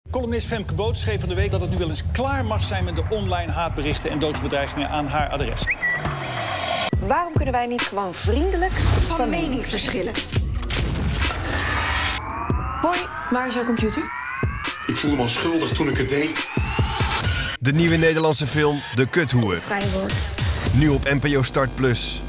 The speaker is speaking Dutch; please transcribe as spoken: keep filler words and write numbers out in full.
Columnist Femke Boots schreef van de week dat het nu wel eens klaar mag zijn met de online haatberichten en doodsbedreigingen aan haar adres. Waarom kunnen wij niet gewoon vriendelijk van, van mening verschillen? Hoi, waar is jouw computer? Ik voelde me al schuldig toen ik het deed. De nieuwe Nederlandse film De Kuthoer. Het vrije woord. Nu op N P O Start Plus.